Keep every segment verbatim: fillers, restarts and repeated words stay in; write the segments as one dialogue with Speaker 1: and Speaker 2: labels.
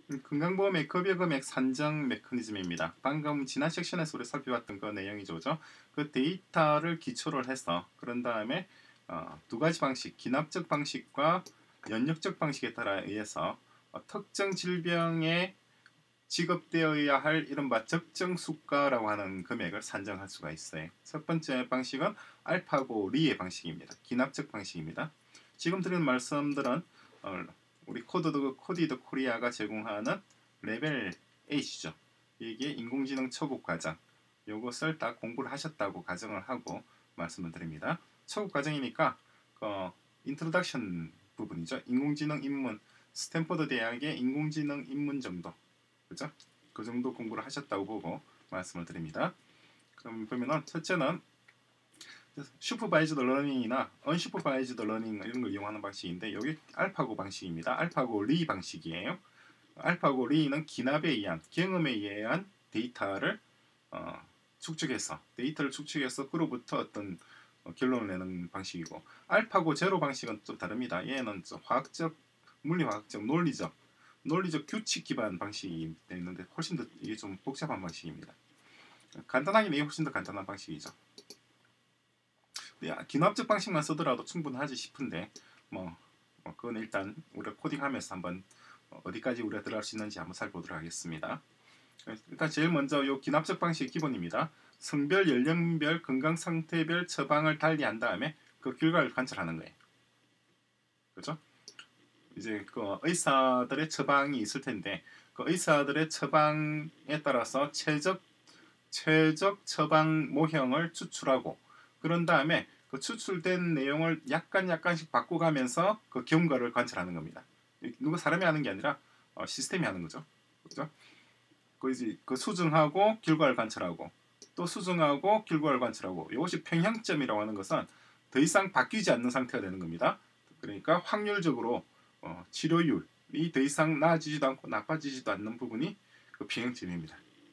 Speaker 1: 음, 건강보험의 급여금액 산정 메커니즘입니다. 방금 지난 섹션에서 우리 살펴봤던 그 내용이죠. 그죠? 그 데이터를 기초로 해서 그런 다음에 어, 두 가지 방식, 기납적 방식과 연역적 방식에 따라 의해서 어, 특정 질병에 지급되어야 할 이른바 적정수가라고 하는 금액을 산정할 수가 있어요. 첫 번째 방식은 알파고 리의 방식입니다. 기납적 방식입니다. 지금 드리는 말씀들은 어, 우리 코드드, 코디드 코리아가 제공하는 레벨 에잇이죠. 이게 인공지능 초급 과정. 요것을 다 공부를 하셨다고 가정을 하고 말씀을 드립니다. 초급 과정이니까 어, 인트로덕션 부분이죠. 인공지능 입문, 스탠퍼드 대학의 인공지능 입문 정도. 그죠? 그 정도 공부를 하셨다고 보고 말씀을 드립니다. 그럼 보면은 첫째는 슈퍼바이즈드 러닝이나 언슈퍼바이즈드 러닝 이런 걸 이용하는 방식인데 여기 알파고 방식입니다. 알파고 리 방식이에요. 알파고 리는 기납에 의한 경험에 의한 데이터를 어, 축적해서 데이터를 축적해서 그로부터 어떤 어, 결론을 내는 방식이고 알파고 제로 방식은 좀 다릅니다. 얘는 좀 화학적, 물리화학적, 논리적 논리적 규칙 기반 방식이 있는데 훨씬 더 이게 좀 복잡한 방식입니다. 간단하긴 이게 훨씬 더 간단한 방식이죠. 기납적 방식만 쓰더라도 충분하지 싶은데 뭐, 뭐 그건 일단 우리가 코딩하면서 한번 어디까지 우리가 들어갈 수 있는지 한번 살펴보도록 하겠습니다. 일단 제일 먼저 이 기납적 방식의 기본입니다. 성별, 연령별, 건강 상태별 처방을 달리한 다음에 그 결과를 관찰하는 거예요. 그렇죠? 이제 그 의사들의 처방이 있을 텐데 그 의사들의 처방에 따라서 최적 최적 처방 모형을 추출하고 그런 다음에 그 추출된 내용을 약간 약간씩 바꿔가면서 그 경과를 관찰하는 겁니다. 누가 사람이 하는 게 아니라 어, 시스템이 하는 거죠. 그렇죠? 그 이제 그 수정하고 결과를 관찰하고 또 수정하고 결과를 관찰하고 이것이 평형점이라고 하는 것은 더 이상 바뀌지 않는 상태가 되는 겁니다. 그러니까 확률적으로 어, 치료율이 더 이상 나아지지도 않고 나빠지지도 않는 부분이 그 평형점입니다.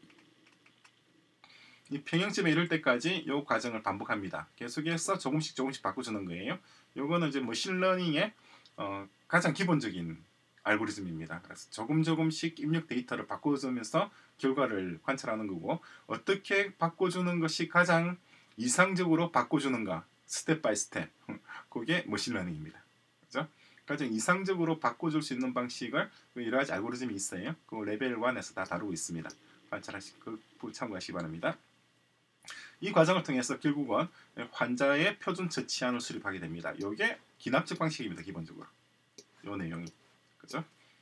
Speaker 1: 이 평형점에 이를 때까지 이 과정을 반복합니다. 계속해서 조금씩 조금씩 바꿔주는 거예요. 이거는 이제 머신러닝의 어, 가장 기본적인 알고리즘입니다. 그래서 조금 조금씩 입력 데이터를 바꿔주면서 결과를 관찰하는 거고 어떻게 바꿔주는 것이 가장 이상적으로 바꿔주는가 스텝 바이 스텝 그게 머신러닝입니다. 그렇죠? 가장 이상적으로 바꿔줄 수 있는 방식을 여러 가지 알고리즘이 있어요. 그 레벨 일에서 다 다루고 있습니다. 관찰하시, 그 참고하시기 바랍니다. 이 과정을 통해서 결국은 환자의 표준 처치안을 수립하게 됩니다. 이게 기납적 방식입니다. 기본적으로 이 내용이 그죠?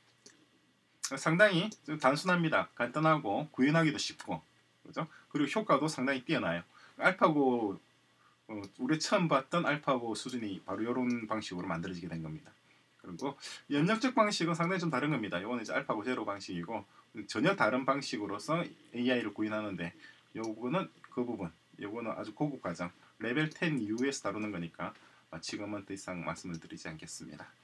Speaker 1: 상당히 좀 단순합니다. 간단하고 구현하기도 쉽고 그죠? 그리고 효과도 상당히 뛰어나요. 알파고 어, 우리 처음 봤던 알파고 수준이 바로 이런 방식으로 만들어지게 된 겁니다. 그리고 연역적 방식은 상당히 좀 다른 겁니다. 이거는 이제 알파고 제로 방식이고 전혀 다른 방식으로서 에이아이를 구현하는데 요거는 그 부분 요거는 아주 고급 과정 레벨 텐 이후에서 다루는 거니까 지금은 더 이상 말씀을 드리지 않겠습니다.